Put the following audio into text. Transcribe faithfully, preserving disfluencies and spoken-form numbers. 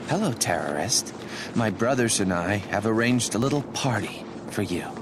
Hello, terrorist. My brothers and I have arranged a little party for you.